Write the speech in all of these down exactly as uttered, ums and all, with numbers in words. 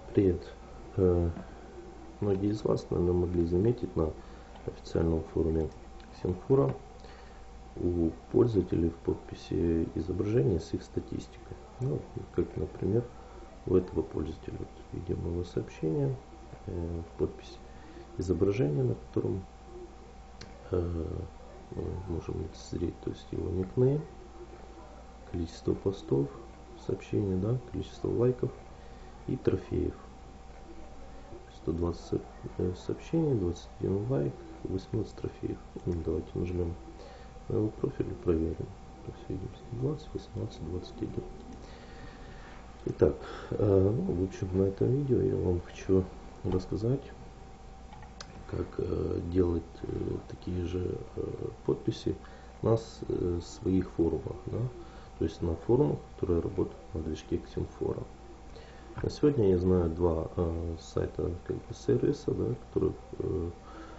Привет. Э, Многие из вас, наверное, могли заметить на официальном форуме Ксенфора у пользователей в подписи изображения с их статистикой. Ну, как, например, у этого пользователя. Вот видим его сообщение, э, подпись изображения, на котором э, мы можем лицезреть, то есть его никнейм, количество постов, сообщений, да, количество лайков и трофеев. сто двадцать сообщений, двадцать один лайк, восемнадцать трофеев. Ну, давайте нажмем на его профиль и проверим. То есть видим сто двадцать, восемнадцать, двадцать один. Итак, э, ну, в общем, на этом видео я вам хочу рассказать, как э, делать э, такие же э, подписи на с, э, своих форумах, да? То есть на форумах, которые работают на движке Ксенфора. На сегодня я знаю два э, сайта, как бы, сервиса, да, которые э,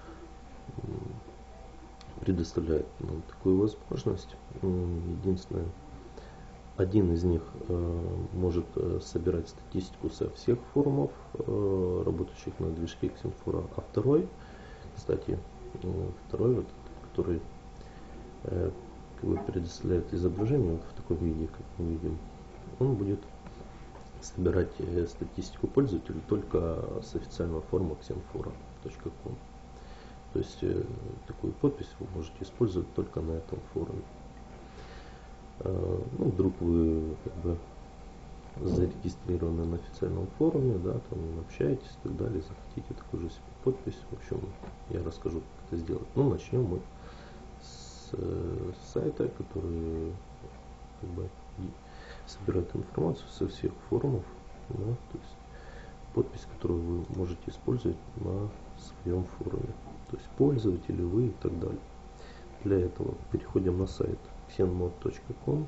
предоставляют нам такую возможность. Единственное, один из них э, может э, собирать статистику со всех форумов, э, работающих на движке Ксенфора, а второй, кстати, э, второй, вот, который э, как бы предоставляет изображение вот в таком виде, как мы видим, он будет собирать э, статистику пользователей только с официального форума ксенфора точка ком. То есть э, такую подпись вы можете использовать только на этом форуме. Э, ну, вдруг вы как бы зарегистрированы на официальном форуме, да, там общаетесь и так далее, захотите такую же себе подпись. В общем, я расскажу, как это сделать. Ну, начнем мы с э, сайта, который как бы собирает информацию со всех форумов, да, то есть подпись, которую вы можете использовать на своем форуме, то есть пользователи, вы и так далее. Для этого переходим на сайт ксенмод точка ком,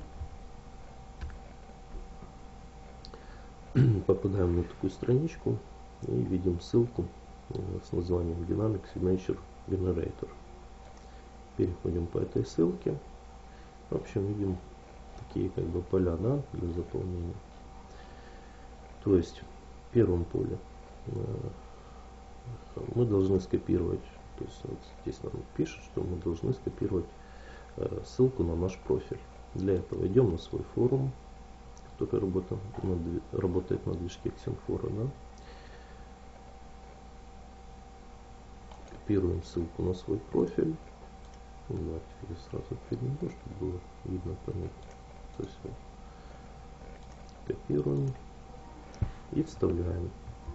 попадаем на такую страничку и видим ссылку с названием Dynamic Signature Generator. Переходим по этой ссылке. В общем, видим такие как бы поля, да, для заполнения. То есть в первом поле мы должны скопировать, то есть вот здесь нам пишет, что мы должны скопировать ссылку на наш профиль. Для этого идем на свой форум, который работает на, работает на движке Ксенфора, да. Копируем ссылку на свой профиль. Давайте я сразу перейду, чтобы было видно, понятно. То есть вот, копируем и вставляем.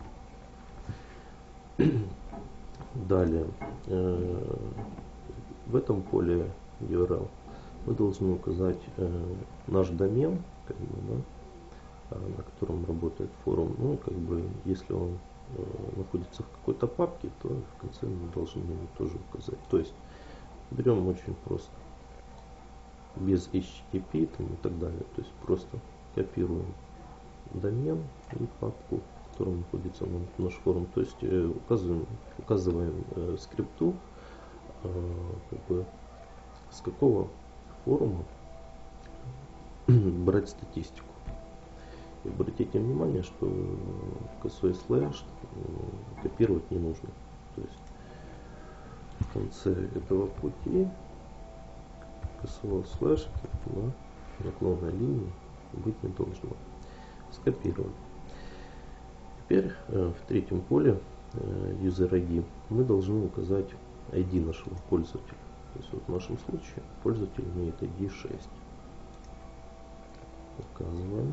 Далее э, в этом поле ю ар эл мы должны указать э, наш домен, как бы, да, на котором работает форум. Ну, как бы, если он э, находится в какой-то папке, то в конце мы должны его тоже указать. То есть берем очень просто, без эйч ти ти пи там, и так далее. То есть просто копируем домен и папку, в котором находится наш форум. То есть э, указываем, указываем э, скрипту, э, как бы, с какого форума брать статистику. И обратите внимание, что косой слэш копировать не нужно. То есть в конце этого пути косого слэша, да, наклонной линии быть не должно. Скопировали. Теперь э, в третьем поле э, user ай ди мы должны указать ай ди нашего пользователя. То есть вот в нашем случае пользователь имеет ай ди шесть. Указываем.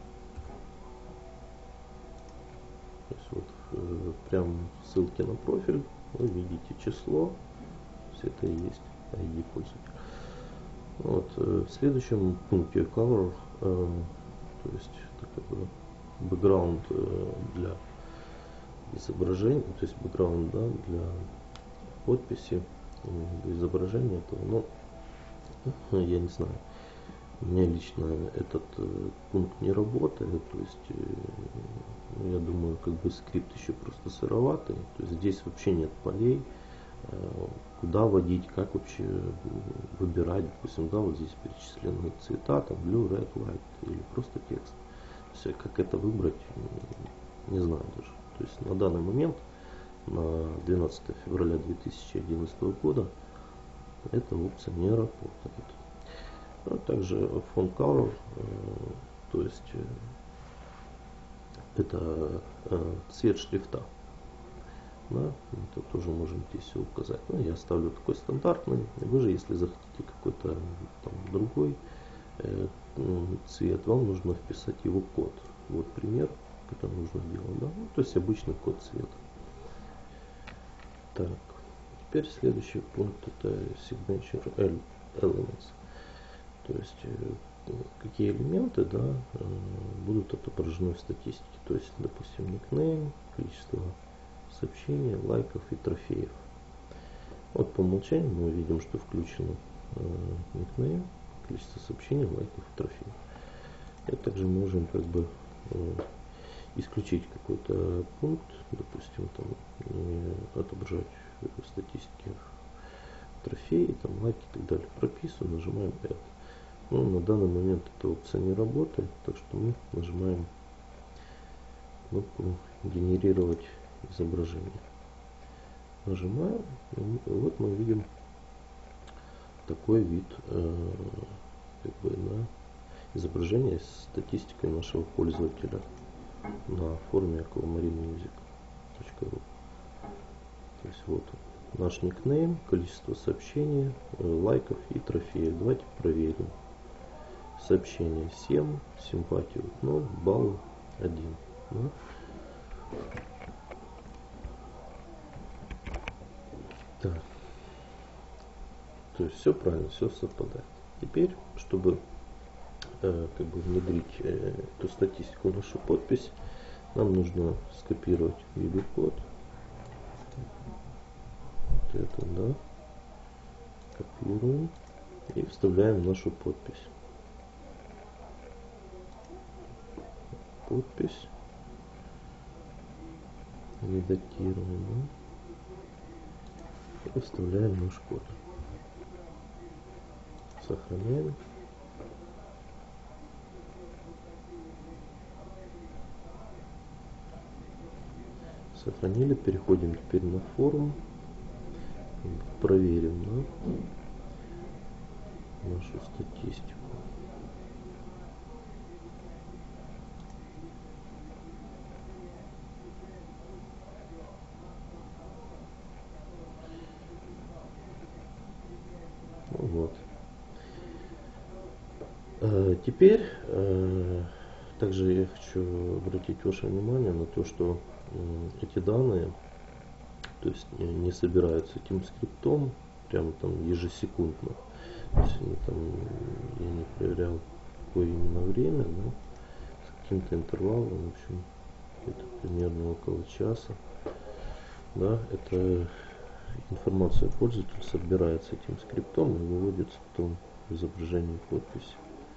То есть вот э, прямо в ссылке на профиль вы видите число. То есть это и есть ай ди пользователя. Вот, э, в следующем пункте color, э, то есть такой бэкграунд э, для изображения, то есть бэкграунд, да, для подписи, для изображения этого, но я не знаю. У меня лично этот э, пункт не работает, то есть э, я думаю, как бы скрипт еще просто сыроватый, то есть здесь вообще нет полей, э, куда вводить, как вообще выбирать, допустим, да, вот здесь перечислены цвета, там blue, red, white или просто текст. То есть как это выбрать, не знаю даже. То есть на данный момент, на двенадцатое февраля две тысячи одиннадцатого года, эта опция не работает. А также font color, то есть это цвет шрифта. Да, это тоже можем здесь все указать. Но я оставлю такой стандартный. Вы же, если захотите какой-то там другой э, цвет, вам нужно вписать его код. Вот пример, как это нужно делать. Да? Ну, то есть обычный код цвета. Так, теперь следующий пункт это signature elements. То есть э, какие элементы, да, э, будут отображены в статистике. То есть, допустим, никнейм, количество сообщений, лайков и трофеев. Вот по умолчанию мы видим, что включено э, никнейм, количество сообщений, лайков и трофеев. И также можем как бы э, исключить какой-то пункт, допустим, там не отображать в статистике трофеи, там лайки и так далее. Прописываем, нажимаем Add. Но на данный момент эта опция не работает, так что мы нажимаем кнопку генерировать изображение. Нажимаем, и вот мы видим такой вид э, как бы, да, изображения с статистикой нашего пользователя на форуме aquamarine.music точка ру. То есть вот наш никнейм, количество сообщений, э, лайков и трофеев. Давайте проверим. Сообщение семь, симпатию ноль, балл один. Да? Так. То есть все правильно, все совпадает. Теперь, чтобы э, как бы внедрить э, эту статистику в нашу подпись, нам нужно скопировать видеокод. Вот это, да. Копируем и вставляем нашу подпись. Подпись. Редактируем. Да? И вставляем наш код. Сохраняем. Сохранили. Переходим теперь на форум. Проверим, да, нашу статистику. Вот. А теперь э, также я хочу обратить ваше внимание на то, что э, эти данные, то есть не собираются этим скриптом прямо там ежесекундно. То есть они, там, я не проверял, какое именно время, да, с каким-то интервалом, в общем, это примерно около часа. Да, это информация пользователя собирается этим скриптом и выводится потом в изображение подписи.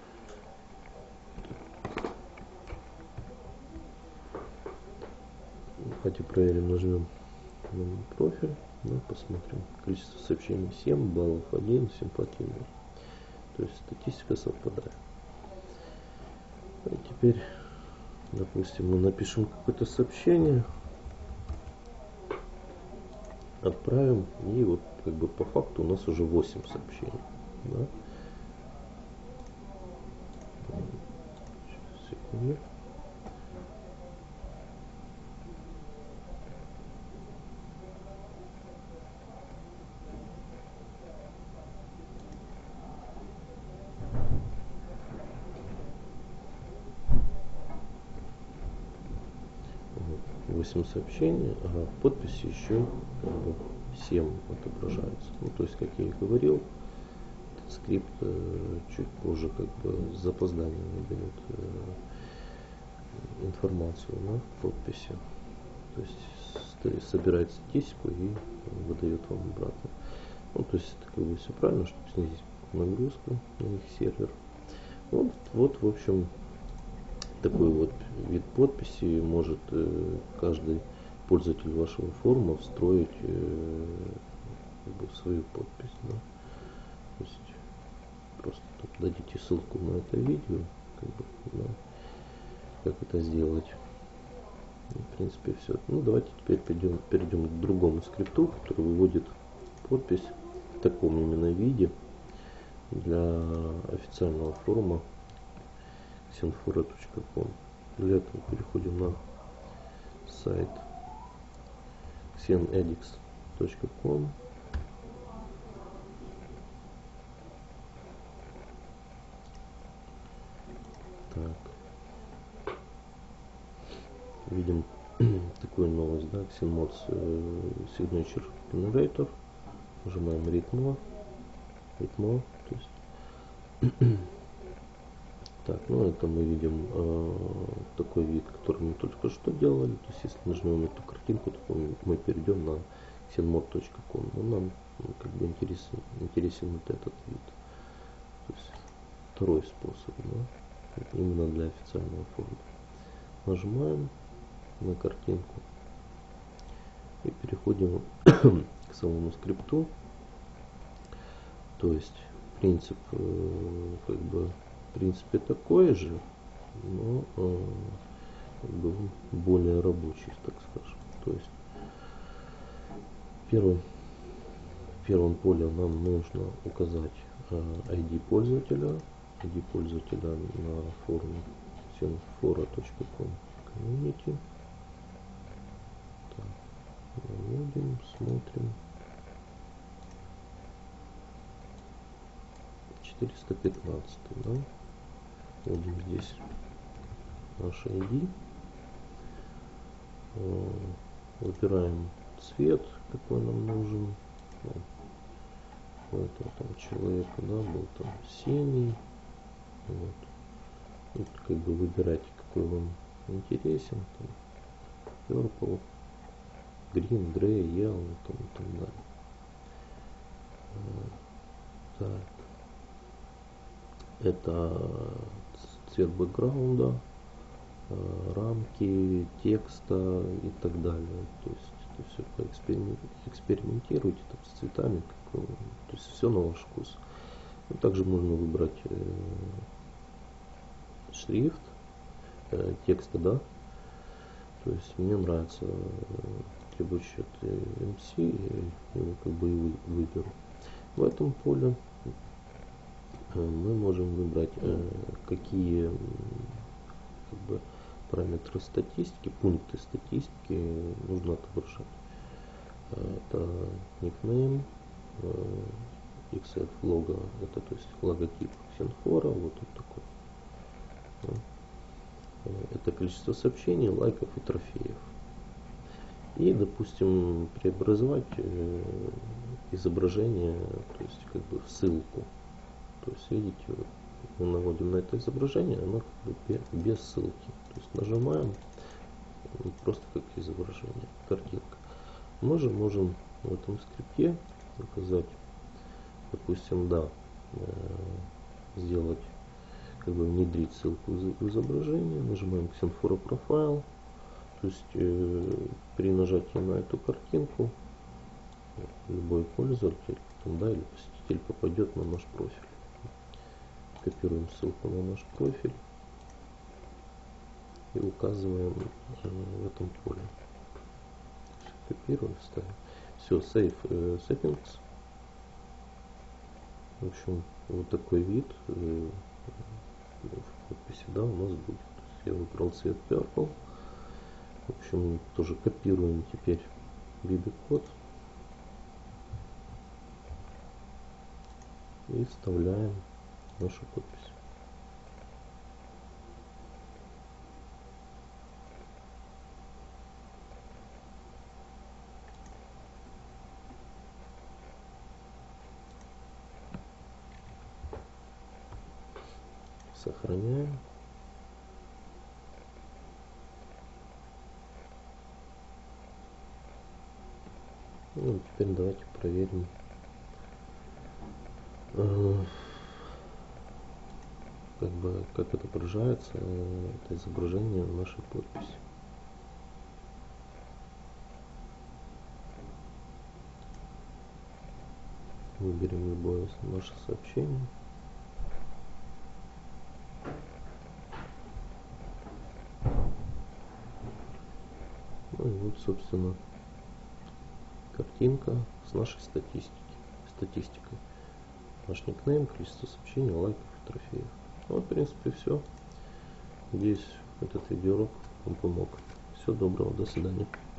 Давайте проверим, нажмем на профиль, да, посмотрим. Количество сообщений семь, баллов один, симпатии ноль. То есть статистика совпадает. А теперь, допустим, мы напишем какое-то сообщение, отправим, и вот как бы по факту у нас уже восемь сообщений. Да? Секунду. восемь сообщений, а в подписи еще как бы семь отображается. Ну, то есть, как я и говорил, этот скрипт э, чуть позже как бы с запозданием выдает э, информацию на подписи. То есть собирает статистику и выдает вам обратно. Ну, то есть это как бы все правильно, чтобы снизить нагрузку на их сервер. Вот, вот в общем, такой вот вид подписи может э, каждый пользователь вашего форума встроить э, как бы в свою подпись. Да? То есть просто дадите ссылку на это видео, как бы, да, как это сделать. принципе, все. Ну, давайте теперь перейдем, перейдем к другому скрипту, который выводит подпись в таком именно виде для официального форума ксенфора точка ком. Для этого переходим на сайт ксенэдикс точка ком. Так. Видим такую новость, да, XenMods Signature Generator. Нажимаем Read More. Read More, то есть. Так, ну это мы видим э, такой вид, который мы только что делали. То есть, если нажмем эту картинку, то мы перейдем на ксенмод точка ком. Но нам ну, как бы интересен, интересен вот этот вид. То есть, второй способ, да, именно для официального форума. Нажимаем на картинку и переходим к самому скрипту. То есть принцип э, как бы в принципе такой же, но э, как бы более рабочий, так скажем. То есть первым, в первом поле нам нужно указать э, ай ди пользователя, ай ди пользователя на форуме ксенфора точка ком community. Наводим, смотрим. четыреста пятнадцать, да? Вводим здесь наш ай ди. Выбираем цвет, какой нам нужен. У этого там человека, да, был там синий. Вот. Вот как бы выбирайте, какой вам интересен. Там, purple, green, gray, yellow, там, и так далее. Так. Это цвет бэкграунда, рамки, текста и так далее. То есть это все поэкспериментируйте там, с цветами, как, то есть все на ваш вкус. И также можно выбрать э, шрифт э, текста, да. То есть мне нравится э, требующий от эм си, я его как бы и выберу. В этом поле мы можем выбрать, какие как бы, параметры статистики, пункты статистики нужно отображать. Это никнейм, икс эф лого, это то есть логотип ксенфора, вот он такой. Это количество сообщений, лайков и трофеев. И, допустим, преобразовать изображение, то есть как бы в ссылку. То есть, видите, мы наводим на это изображение, оно как бы без ссылки. То есть нажимаем, просто как изображение, картинка. Мы же можем в этом скрипте указать, допустим, да, сделать, как бы внедрить ссылку в изображение. Нажимаем Ksenfora Profile. То есть э, при нажатии на эту картинку любой пользователь, там, да, или посетитель попадет на наш профиль. Копируем ссылку на наш профиль и указываем э, в этом поле. Копируем, вставим. Все, Save э, Settings. В общем, вот такой вид э, в подписи, да, у нас будет. Я выбрал цвет Purple. В общем, тоже копируем теперь бибикод и вставляем нашу подпись. Сохраняем. Ну, теперь давайте проверим, э, как бы как отображается э, это изображение в нашей подписи. Выберем любое наше сообщение. Ну и вот, собственно, картинка с нашей статистики, статистикой. Наш никнейм, количество сообщений, лайков, трофеев. Вот, в принципе, все. Надеюсь, этот видеоурок вам помог. Всего доброго, до свидания.